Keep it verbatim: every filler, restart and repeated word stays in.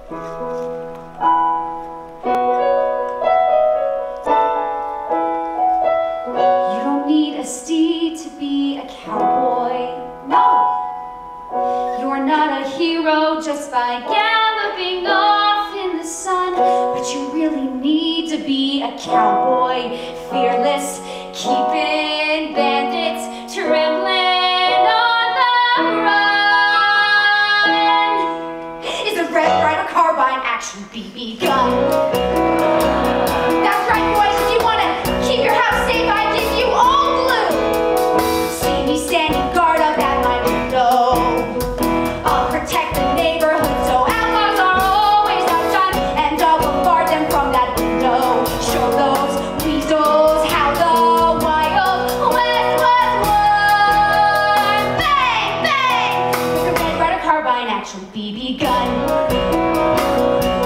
You don't need a steed to be a cowboy, no! You're not a hero just by galloping off in the sun, but you really need to be a cowboy, fearless, keeping bandits trembling on the run. Is a Red Ryder carbine action B B gun? That's right, boys, if you want to keep your house safe, I give you all glue. See me standing guard up at my window. I'll protect the neighborhood so outlaws are always outdone, and I'll bombard them from that window. Show those weasels how the Wild West was won. Bang, bang! With a Red Ryder carbine action B B gun.